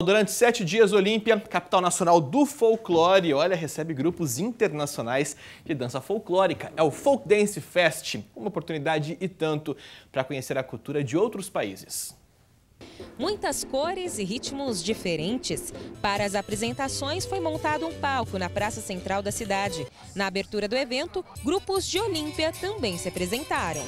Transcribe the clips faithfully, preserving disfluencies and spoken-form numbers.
Durante sete dias, Olímpia, capital nacional do folclore, olha, recebe grupos internacionais de dança folclórica. É o Folk Dance Fest, uma oportunidade e tanto para conhecer a cultura de outros países. Muitas cores e ritmos diferentes. Para as apresentações foi montado um palco na praça central da cidade. Na abertura do evento, grupos de Olímpia também se apresentaram.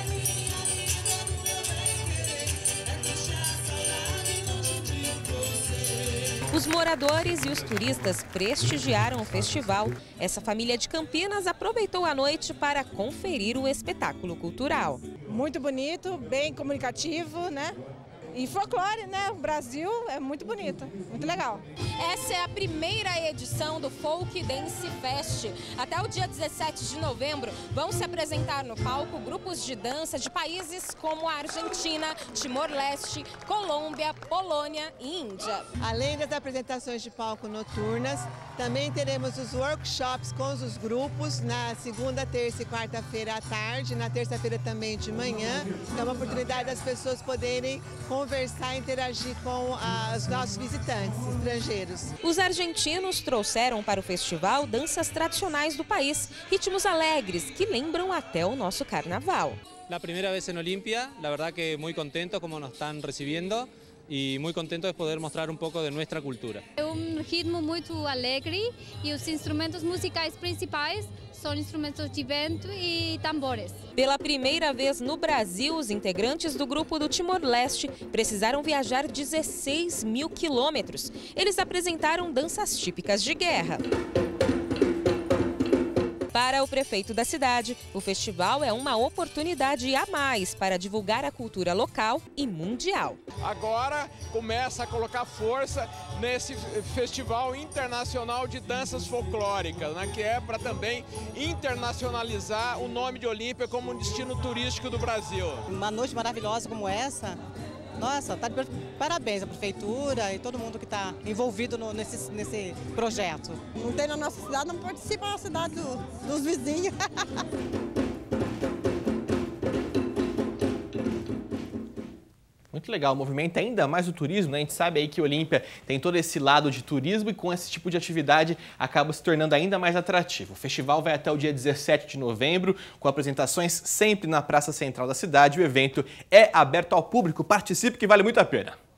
Os moradores e os turistas prestigiaram o festival. Essa família de Campinas aproveitou a noite para conferir o espetáculo cultural. Muito bonito, bem comunicativo, né? E folclore, né? O Brasil é muito bonito, muito legal. Essa é a primeira edição do Folk Dance Fest. Até o dia dezessete de novembro vão se apresentar no palco grupos de dança de países como a Argentina, Timor-Leste, Colômbia, Polônia e Índia. Além das apresentações de palco noturnas, também teremos os workshops com os grupos na segunda, terça e quarta-feira à tarde, na terça-feira também de manhã. É uma oportunidade das pessoas poderem conversar e interagir com ah, os nossos visitantes estrangeiros. Os argentinos trouxeram para o festival danças tradicionais do país, ritmos alegres que lembram até o nosso carnaval. La primera vez en Olimpia, la verdad que muy contento como nos están recibiendo y muy contento de poder mostrar un poco de nuestra cultura. É um ritmo muito alegre e os instrumentos musicais principais são instrumentos de vento e tambores. Pela primeira vez no Brasil, os integrantes do grupo do Timor-Leste precisaram viajar dezesseis mil quilômetros. Eles apresentaram danças típicas de guerra. Para o prefeito da cidade, o festival é uma oportunidade a mais para divulgar a cultura local e mundial. Agora começa a colocar força nesse festival internacional de danças folclóricas, né, que é para também internacionalizar o nome de Olímpia como um destino turístico do Brasil. Uma noite maravilhosa como essa. Nossa, tá de parabéns à prefeitura e todo mundo que está envolvido no, nesse, nesse projeto. Não tem na nossa cidade, não participa na cidade do, dos vizinhos. Muito legal, movimenta ainda mais o turismo, né? A gente sabe aí que Olímpia tem todo esse lado de turismo e com esse tipo de atividade acaba se tornando ainda mais atrativo. O festival vai até o dia dezessete de novembro, com apresentações sempre na praça central da cidade. O evento é aberto ao público, participe que vale muito a pena.